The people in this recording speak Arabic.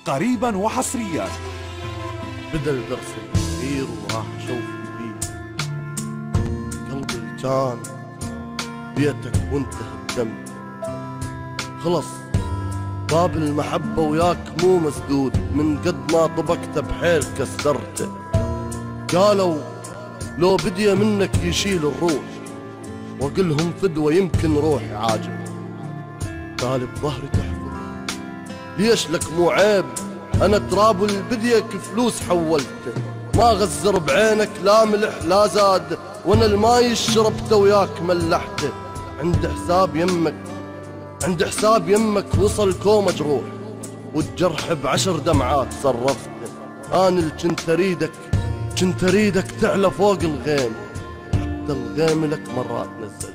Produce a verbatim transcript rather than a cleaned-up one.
قريبا وحصريا. بدأ الدرس الأخير وراح أشوف البيت، قلبي اللي كان بيتك وانت هدمت. خلص باب المحبة وياك مو مسدود، من قد ما طبقته بحيل كسرته. قالوا لو بدي منك يشيل الروح، وقلهم فدوة يمكن روحي عاجب. قال بظهري تحفظ ليش لك مو عيب، انا تراب البديك فلوس حولته. ما غزر بعينك لا ملح لا زاد، وانا الماي شربته وياك ملحته. عند حساب يمك عند حساب يمك وصل كو مجروح، والجرح بعشر دمعات صرفته. انا اللي كنت اريدك كنت اريدك تعلى فوق الغيم، حتى الغيم لك مرات نزل.